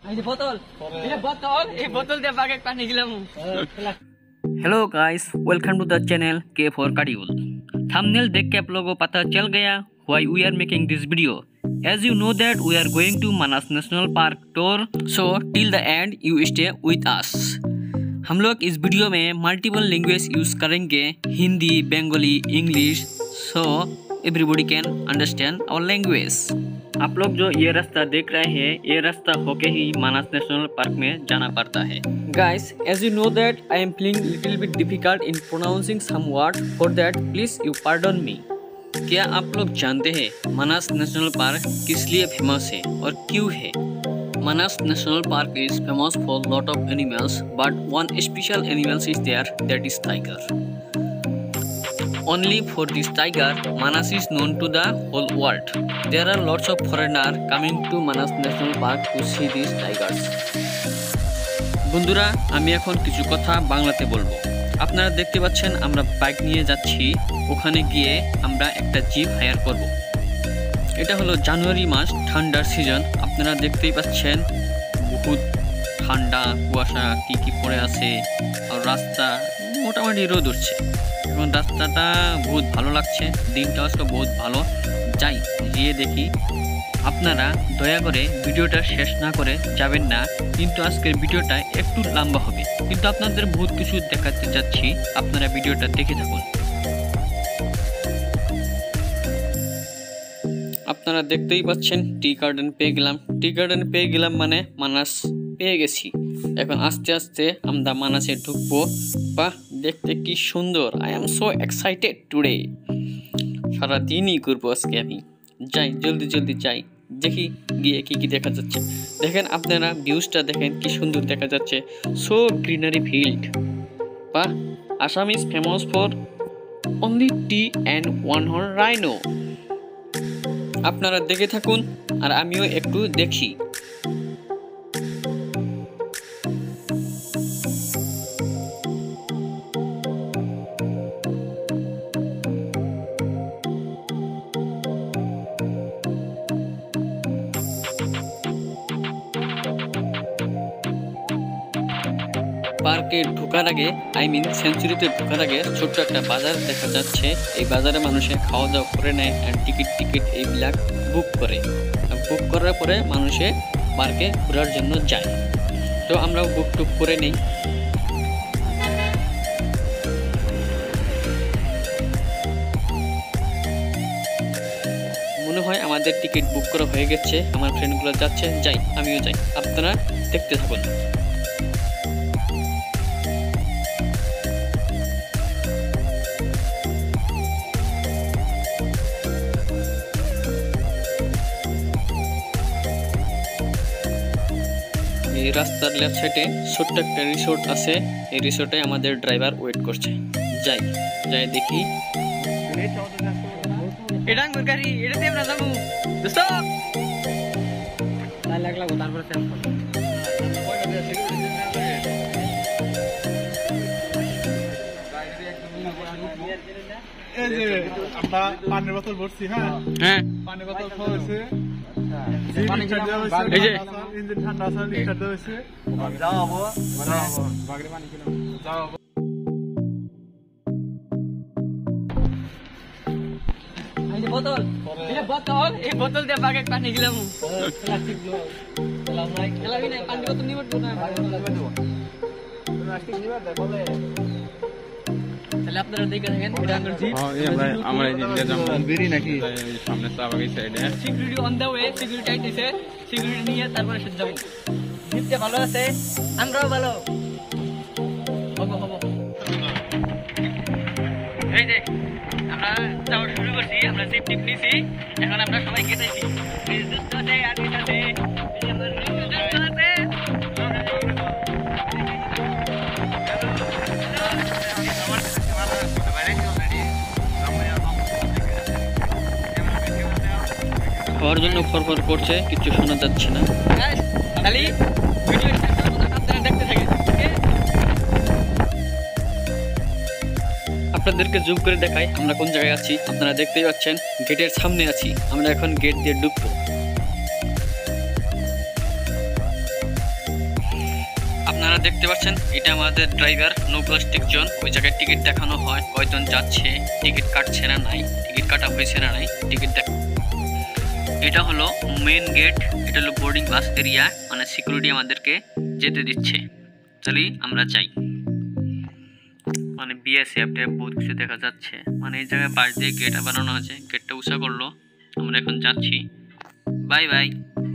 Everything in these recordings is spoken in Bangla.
Hello guys, welcome to the channel K for कार्डियोल। थंबनेल देख के आप लोगों को पता चल गया why we are making this video. As you know that we are going to Manas national park tour, so till the end you stay with us. हम लोग इस वीडियो में मल्टीपल लैंग्वेज यूज करेंगे, Hindi, Bengali, English, so everybody can understand our language. आप लोग जो ये रास्ता देख रहे हैं, ये रास्ता होके ही मानस नेशनल पार्क में जाना पड़ता है। Guys, as you know that I am feeling little bit difficult in pronouncing some word, for that please you pardon me. क्या आप लोग जानते हैं मानस नेशनल पार्क किस लिए फेमस है और क्यों है? Manas national park is famous for lot of animals, but one special animal is there, that is tiger. Only for this tiger, Manas is known to the whole world. There are lots of foreigners coming to Manas National Park to see these tigers. বন্ধুরা, আমি এখন কিছু কথা বাংলাতে বলবো। আপনারা দেখতে পাচ্ছেন আমরা বাইক নিয়ে যাচ্ছি, ওখানে গিয়ে আমরা একটা জিপ হায়ার করব। এটা হলো জানুয়ারি মাস, ঠান্ডার সিজন। আপনারা দেখতেই পাচ্ছেন বহুত ঠান্ডা, কুয়াশা কি পড়ে আছে, আর রাস্তা মোটামুটি রোদ উঠছে এবং রাস্তাটা বহুত ভালো লাগছে। দিনটা আজকে বহুত ভালো। যাই গিয়ে দেখি। আপনারা দয়া করে ভিডিওটা শেষ না করে যাবেন না, কিন্তু আজকের ভিডিওটা একটু লম্বা হবে, কিন্তু আপনাদের বহুত কিছু দেখাতে যাচ্ছি। আপনারা ভিডিওটা দেখে থাকুন। আপনারা দেখতেই পাচ্ছেন টি গার্ডেন পেয়ে গেলাম। টি গার্ডেন পেয়ে গেলাম মানে মানাস পেয়ে গেছি। এখন আস্তে আস্তে আমরা মানাসে ঢুকবো। বাহ, দেখতে কি সুন্দর! I am so excited today. সারাদিনই ঘুরবো আজকে আমি। যাই, জলদি যাই, দেখি গিয়ে কি দেখা যাচ্ছে। দেখেন আপনারা ভিউজটা দেখেন কি সুন্দর দেখা যাচ্ছে। So greenery field. বাহ, Assam is famous for only tea and one horn rhino. আপনারা দেখে থাকুন আর আমিও একটু দেখি। পার্কে ঢোকার আগে, সেঞ্চুরিতে ঢোকার আগে ছোট্ট একটা বাজার দেখা যাচ্ছে। এই বাজারে মানুষে খাওয়া দাওয়া করে নেয় আর টিকিট এইবিলাক বুক করে। বুক করার পরে মানুষে পার্কে ঘোরার জন্য যায়। তো আমরা বুক টুক করে নেই। মনে হয় আমাদের টিকিট বুক করা হয়ে গেছে। আমার ফ্রেন্ডগুলো যাচ্ছে, যাই, আমিও যাই। আপনারা দেখতে থাকুন। এই রাস্তার লেফট সাইডে ছোট্ট একটা রিসোর্ট আছে। এই রিসোর্টে আমাদের ড্রাইভার ওয়েট করছে। যাই দেখি। এটা গাড়ি, এটাতে আমরা যাবো। দোস্ত লাগলা তারপরে চেঞ্জ করব। এই যে আমরা পানির বোতল ভরছি। হ্যাঁ, পানির বোতল খাওয়াছে। ইঞ্জিন ঠান্ডা আছে, লিটার দেওয়া হয়েছে। যাবো বাগড়ি পানি কিনা যাবো। এই বোতল দিয়ে বাগে পানি গেলাম। পানি বোতল নিব তাহলে আপনারা দেখে থাকেন। Security on the way, security আইতেছে। সিকিউরিটি নিয়ে তারপরে সে যাবো। জিপটা ভালো আছে, আমরাও ভালো হবো। এই যে আমরা যাওয়া শুরু করছি, আমরা জিপ টিপ নিছি। এখন আমরা সবাই গেতেছি। খাওয়ার জন্য ফরফর করছে, কিছু শোনা যাচ্ছে না। খালি আপনারা দেখতে থাকেন। আপনাদেরকে জুম করে দেখাই আমরা কোন জায়গায় আছি। আপনারা দেখতেই পাচ্ছেন গেটের সামনে আছি। আমরা এখন গেট দিয়ে ঢুকবো। আপনারা দেখতে পাচ্ছেন এটা আমাদের ড্রাইভার নো প্লাস্টিক জোন। ওই জায়গায় টিকিট দেখানো হয় কয়জন যাচ্ছে, টিকিট কাটছে না নাই, টিকিট কাটা হয়েছে না নাই, টিকিট দেখ। এটা হলো মেন গেট, এটা হলো বোর্ডিং পাস এরিয়া, মানে সিকিউরিটি আমাদেরকে যেতে দিচ্ছে। চলি আমরা যাই। মানে বিএসএফ বহুত কিছু দেখা যাচ্ছে, মানে এই জায়গায় বাঁশ দিয়ে গেট বানানো আছে, গেটটা উঁচা করলো। আমরা এখন যাচ্ছি, বাই বাই।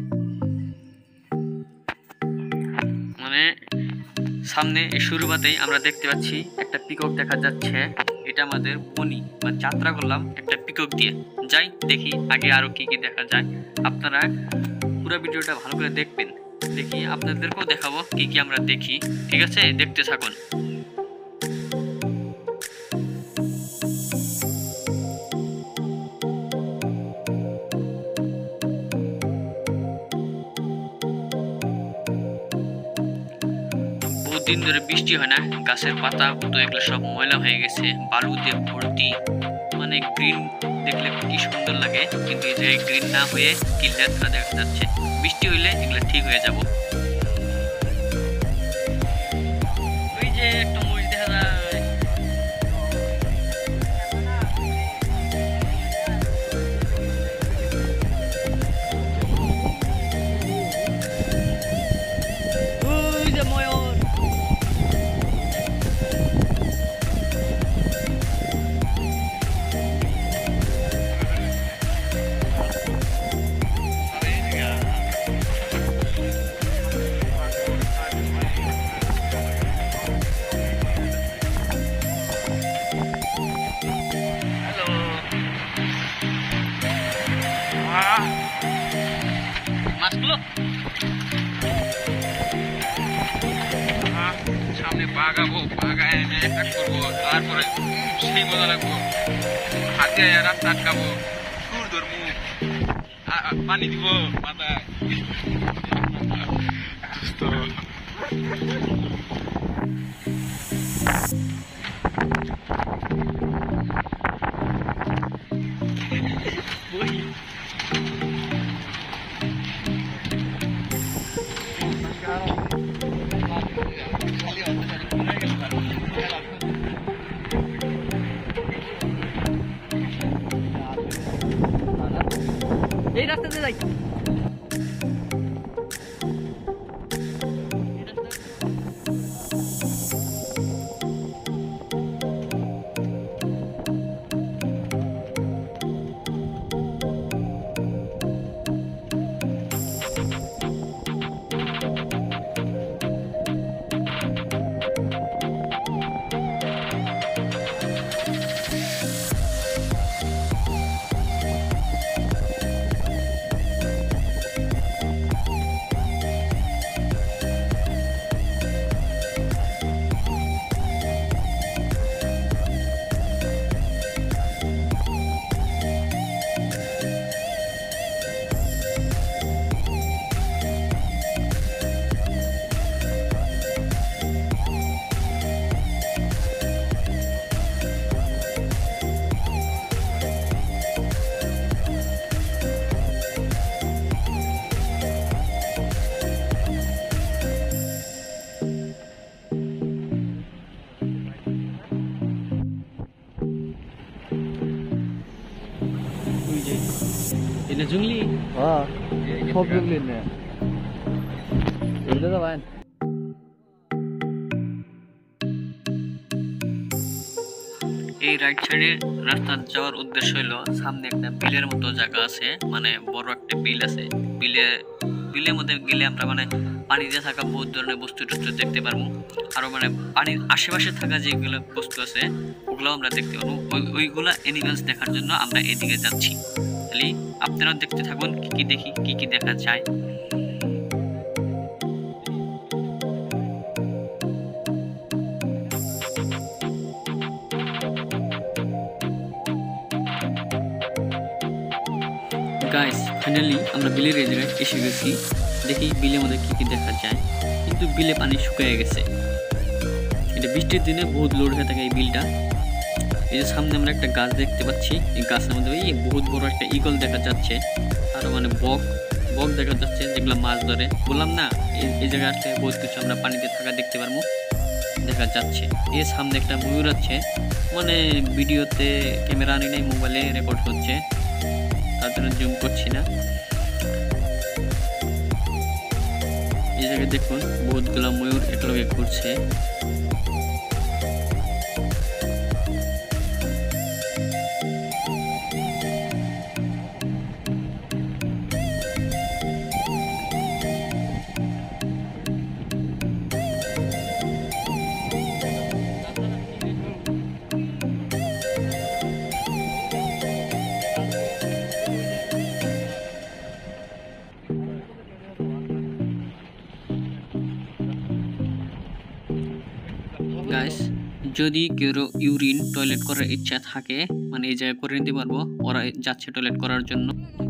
মানে সামনে এই শুরুবাতেই আমরা দেখতে পাচ্ছি একটা পিকক দেখা যাচ্ছে। এটা আমাদের বনি বা যাত্রা করলাম একটা পিকক দিয়ে। যাই দেখি আগে আরো কি কি দেখা যায়। আপনারা পুরো ভিডিওটা ভালো করে দেখবেন, দেখি আপনাদেরকেও দেখাবো কি কি আমরা দেখি। ঠিক আছে, দেখতে থাকুন। দিন ধরে বৃষ্টি হয় না, গাছের পাতা তো এগুলো সব ময়লা হয়ে গেছে, বালু দিয়ে ভর্তি। মানে গ্রিন দেখলে কি সুন্দর লাগে, কিন্তু এই জায়গায় গ্রিন না হয়ে কি লেথা দেখা যাচ্ছে। বৃষ্টি হইলে এগুলো ঠিক হয়ে যাব। ওই যে একটা মরিচ দেখা যায়। ওই যে ময়ূর। মাছগুলো সামনে বাগাবো, বাগায় এনে অ্যাটাক করবো, তারপরে সেই মজা লাগবো। হাতে রাস্তা আটকাবো, সুর ধরবো, পানি দিব মাথায়। এই রাস্তাতে যাই। Ini jungli. Ah, top jungli ne. Ini dah kan. এই রাইট সাইডে রাস্তা যাওয়ার উদ্দেশ্য হলো সামনে একটা বিলের মতো জায়গা আছে, মানে বড় একটা বিল আছে। বিলের মধ্যে গেলে আমরা মানে পানিতে থাকা বহুত ধরনের বস্তু টস্তু দেখতে পারবো। আরো মানে পানির আশেপাশে থাকা যেগুলো বস্তু আছে ওগুলো আমরা দেখতে পারবো। ওইগুলা অ্যানিমেলস দেখার জন্য আমরা এদিকে যাচ্ছি। তাহলে আপনারা দেখতে থাকুন কি কি দেখি, কি কি দেখা যায়। গাইস ফাইনালি আমরা বিলের এই জায়গায় এসে গেছি। দেখি বিলের মধ্যে কি কি দেখা যায়, কিন্তু বিলে পানি শুকিয়ে গেছে। এটা বৃষ্টির দিনে বহুত লোড হয়ে থাকে এই বিলটা। এই যে সামনে আমরা একটা গাছ দেখতে পাচ্ছি, এই গাছের মধ্যে এই বহুত বড় একটা ঈগল দেখা যাচ্ছে, আরো মানে বক বক দেখা যাচ্ছে যেগুলো মাছ ধরে। বললাম না এই জায়গায় আসলে বহুত কিছু আমরা পানিতে থাকা দেখতে পারবো, দেখা যাচ্ছে। এর সামনে একটা ময়ূর আছে, মানে ভিডিওতে ক্যামেরা আনি নাই, মোবাইলে রেকর্ড হচ্ছে, তার জন্য জুম করছি না। এই জায়গায় দেখুন বহুতগুলো ময়ূর একলগে ঘুরছে। গাইস, যদি কেউ ইউরিন টয়লেট করার ইচ্ছা থাকে, মানে এই জায়গায় করে নিতে পারবো। ওরা যাচ্ছে টয়লেট করার জন্য।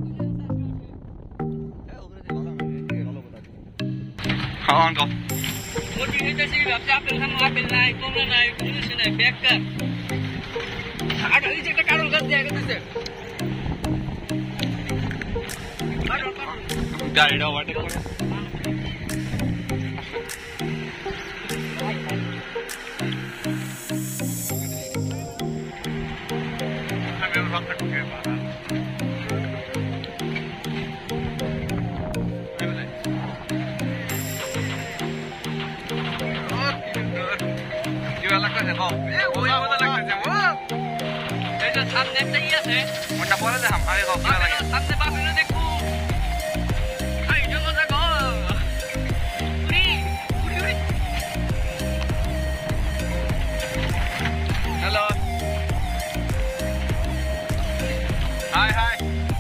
সামনে একটা ই আছে, ওটা পরে দেখাম। আগে সামনে বাপরে দেখো, এই জন্য দেখো উড়ি উড়ি উড়ি। Hello, hi hi.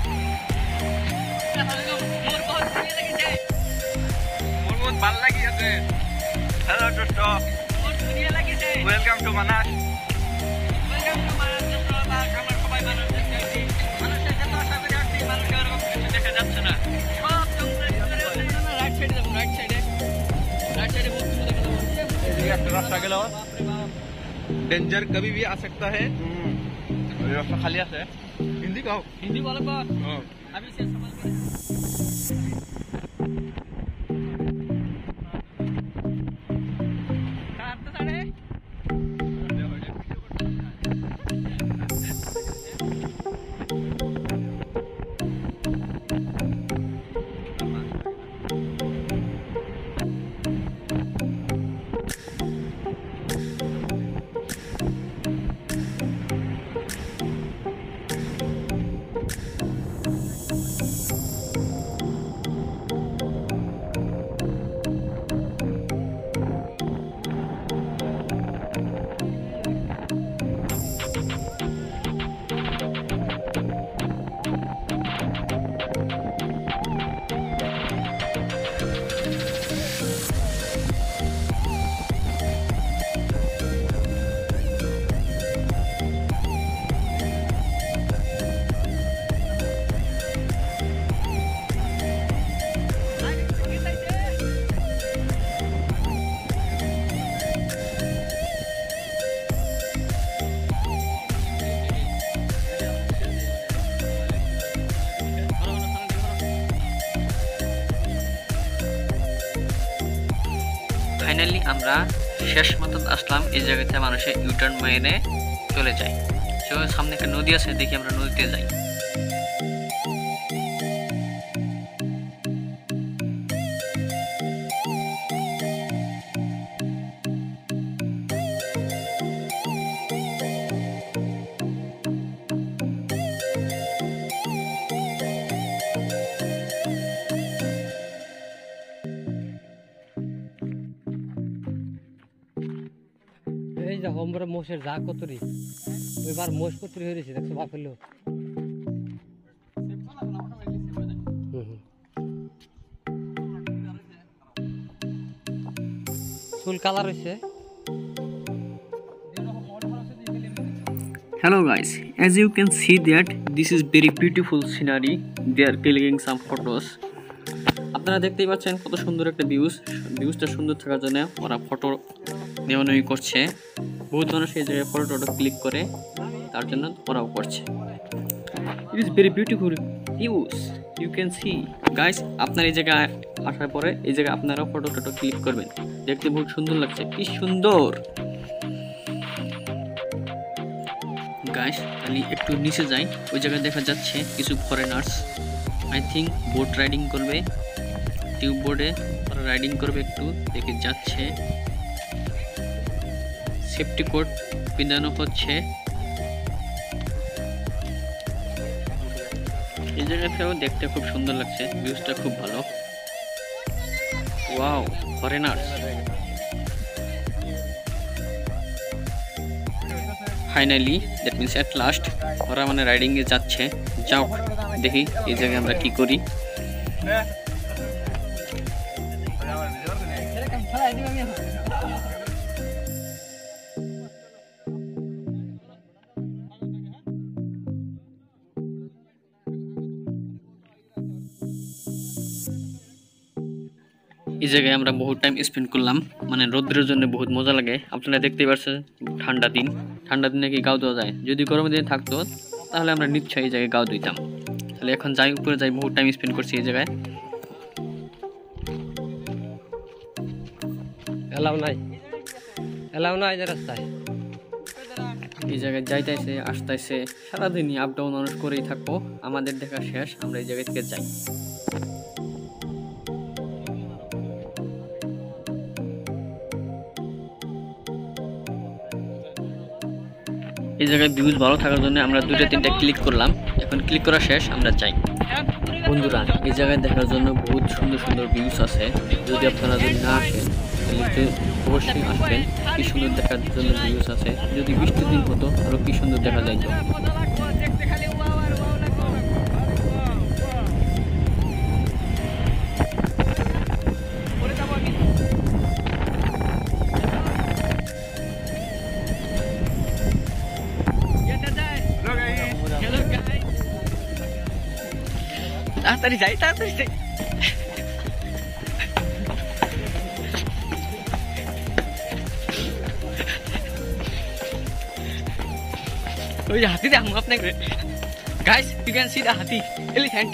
মোর বহুত ভালো লাগিছে, মোর বহুত ভালো লাগিছে। হ্যালো দোস্ত, মোর দুনিয়া লাগিছে। Welcome to Manas. डेंजर कभी भी आ सकता है। रास्ता खाली है। हिंदी कहो, हिंदी बोलो को अभी से समझ में। कार तो साड़े ফাইনালি আমরা শেষ মতো আসলাম। এই জায়গাতে মানুষের ইউটার্ন মেরে চলে যায়। সামনে একটা নদী আছে, দেখি আমরা নদীতে যাই। এই যে আমরা মোষের যা কতরি, ওইবার মোষ কতরি হয়ে গেছে, দেখছো বাপের লোক। ফুল কালার হয়েছে। Hello guys, as you can see that this is very beautiful scenery. They are clicking some photos. আপনারা দেখতেই পাচ্ছেন কত সুন্দর একটা ভিউজটা সুন্দর থাকার জন্য ওরা ফটো নেওয়া করছে। বহুত মানুষ এই জায়গায় ফটো ক্লিক করে, তার জন্য ওরাও করছে। It is very beautiful. Views you can see guys. আপনার এই জায়গায় আসার পরে এই জায়গায় আপনারা ফটো টটো ক্লিক করবেন, দেখতে বহুত সুন্দর লাগছে, কি সুন্দর গাইস। তাহলে একটু নিচে যাই, ওই জায়গায় দেখা যাচ্ছে কিছু foreigners, I think boat riding করবে, টিউব বোর্ডে রাইডিং করবে, একটু দেখে যাচ্ছে। সেফটি কোট পিন্ধানো হচ্ছে। এই জায়গাটাও দেখতে খুব সুন্দর লাগছে, ভিউজটা খুব ভালো। Wow, foreigners. Finally that means at last ওরা মানে রাইডিংয়ে যাচ্ছে। যাও দেখি এই জায়গায় আমরা কি করি। এই জায়গায় আমরা বহুত টাইম স্পেন্ড করলাম, মানে রোদ্রের জন্য বহুত মজা লাগে। আপনারা দেখতেই পাচ্ছেন ঠান্ডা দিনে কি গাও দেওয়া যায়, যদি গরমের দিনে থাকতো তাহলে আমরা নিশ্চয়ই এই জায়গায় গাও দিতাম। তাহলে এখন যাই উপরে যাই, বহুত টাইম স্পেন্ড করছি এই জায়গায়। এলাও নাই যে রাস্তায়। এই জায়গায় যাইতেছে আসতেছে, সারাদিনই আপ ডাউন মানুষ করেই থাকবো। আমাদের দেখা শেষ, আমরা এই জায়গা থেকে যাই। এই জায়গায় ভিউজ ভালো থাকার জন্য আমরা 2-3টা ক্লিক করলাম। এখন ক্লিক করা শেষ, আমরা যাই। বন্ধুরা, এই জায়গায় দেখার জন্য বহুত সুন্দর সুন্দর ভিউজ আছে। যদি আপনারা যদি না আসেন তাহলে অবশ্যই আসবেন। কি সুন্দর দেখার জন্য ভিউজ আছে। যদি বৃষ্টির দিন হতো আরো কি সুন্দর দেখা যাইতো। তাড়াতাড়ি যাই, তাড়াতাড়ি যাই। ওই হাতি দেখো আপনাকে guys, you can see the hathi elephant.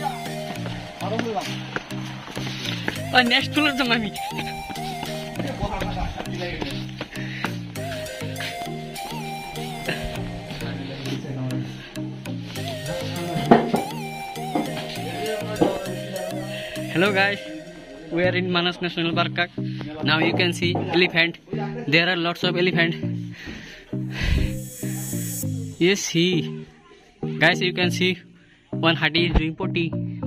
আর নেক্সট তুলার জন্য আমি Hello guys, we are in Manas National Park. Now you can see elephant. There are lots of elephant. Yes, see. Guys, you can see one hathi is doing potty.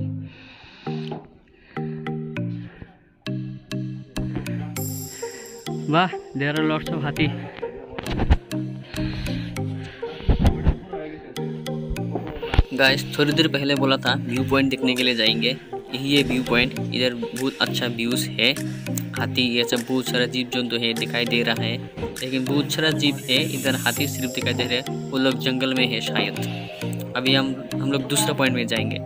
Wow, there are lots of hathi. Guys, थोड़ी देर पहले बोला था व्यू पॉइंट देखने के लिए जाएंगे। यही है व्यू पॉइंट, इधर बहुत अच्छा व्यूज है। हाथी ये सब बहुत सारा जीव जंतु है दिखाई दे रहा है, लेकिन बहुत सारा जीव है इधर। हाथी सिर्फ दिखाई दे रहे हैं, वो लोग जंगल में है शायद। अभी हम लोग दूसरा पॉइंट में जाएंगे।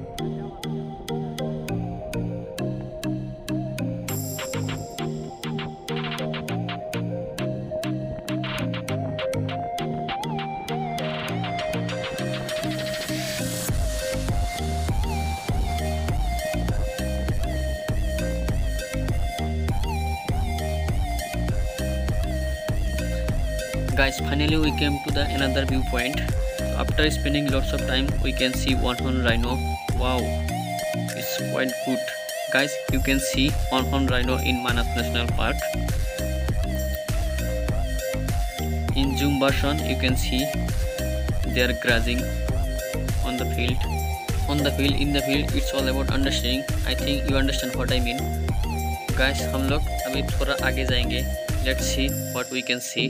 Guys, finally we came to the another viewpoint. After spending lots of time, we can see one horn rhino. Wow, it's quite good. Guys, you can see one horn rhino in Manas National Park. In zoom version, you can see they are grazing on the field. In the field, it's all about understanding. I think you understand what I mean. Guys, हम लोग अभी थोड़ा आगे जाएंगे. Let's see what we can see.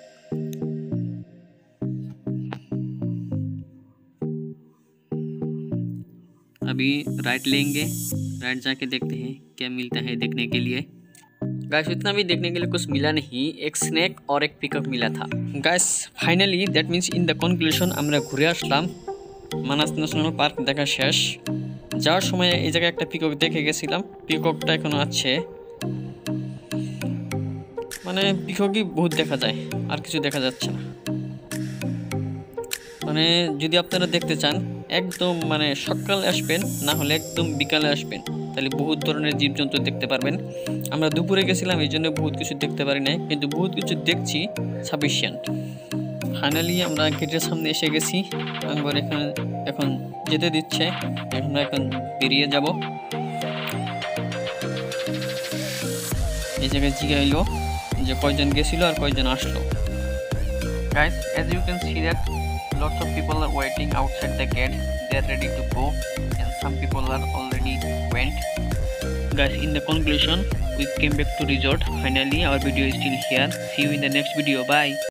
अभी राइट लेंगे, राइट जाके देखते हैं क्या मिलता है देखने के लिए। गाइस, इतना भी देखने के लिए कुछ मिला नहीं, एक स्नेक और एक पिकअप मिला था। Guys, finally that means in the conclusion আমরা ঘুরে আসলাম। মানাস ন্যাশনাল পার্ক দেখা শেষ। যাওয়ার সময় এই জায়গায় একটা পিকক দেখে গেছিলাম, পিককটা এখনো আছে। মানে পিককই বহুত দেখা যায়, আর কিছু দেখা যাচ্ছে না। মানে যদি আপনারা দেখতে চান একদম মানে সকালে আসবেন, না হলে একদম বিকালে আসবেন, তাহলে বহুত ধরনের জীবজন্তু দেখতে পারবেন। আমরা দুপুরে গেছিলাম, এই জন্য বহুত কিছু দেখতে পারি নাই, কিন্তু বহুত কিছু দেখছি সাফিসিয়েন্ট। ফাইনালি আমরা গেটের সামনে এসে গেছি। আমার এখানে এখন যেতে দিচ্ছে, আমরা এখন বেরিয়ে যাব। এই জায়গায় জিজ্ঞাইলো যে কয়জন গেছিল আর কয়জন আসলো। Guys, as you can see that lots of people are waiting outside the gate. They are ready to go, and some people are already went. Guys, in the conclusion, we came back to resort. Finally, our video is still here. See you in the next video. Bye.